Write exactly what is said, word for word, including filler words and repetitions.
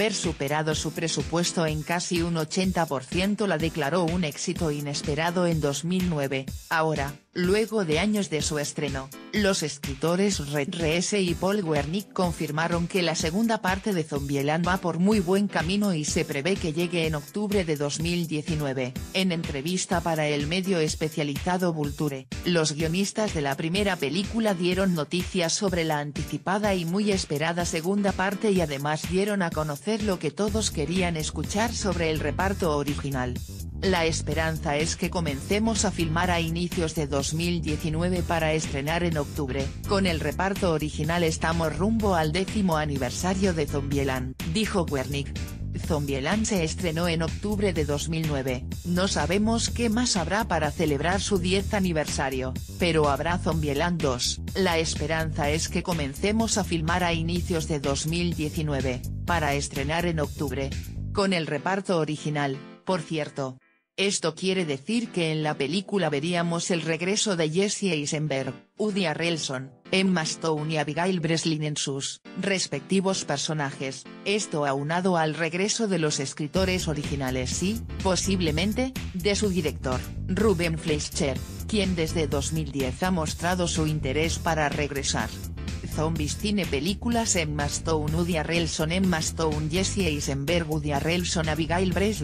haber superado su presupuesto en casi un ochenta por ciento la declaró un éxito inesperado en dos mil nueve, ahora, luego de años de su estreno, los escritores Red Reese y Paul Wernick confirmaron que la segunda parte de Zombieland va por muy buen camino y se prevé que llegue en octubre de dos mil diecinueve. En entrevista para el medio especializado Vulture, los guionistas de la primera película dieron noticias sobre la anticipada y muy esperada segunda parte y además dieron a conocer lo que todos querían escuchar sobre el reparto original. La esperanza es que comencemos a filmar a inicios de dos mil diecinueve para estrenar en octubre, con el reparto original estamos rumbo al décimo aniversario de Zombieland, dijo Wernick. Zombieland se estrenó en octubre de dos mil nueve, no sabemos qué más habrá para celebrar su diez aniversario, pero habrá Zombieland dos, la esperanza es que comencemos a filmar a inicios de dos mil diecinueve, para estrenar en octubre. Con el reparto original, por cierto. Esto quiere decir que en la película veríamos el regreso de Jesse Eisenberg, Woody Harrelson, Emma Stone y Abigail Breslin en sus respectivos personajes, esto aunado al regreso de los escritores originales y, posiblemente, de su director, Ruben Fleischer, quien desde dos mil diez ha mostrado su interés para regresar. Zombies Cine Películas Emma Stone Woody Harrelson Emma Stone Jesse Eisenberg Woody Harrelson Abigail Breslin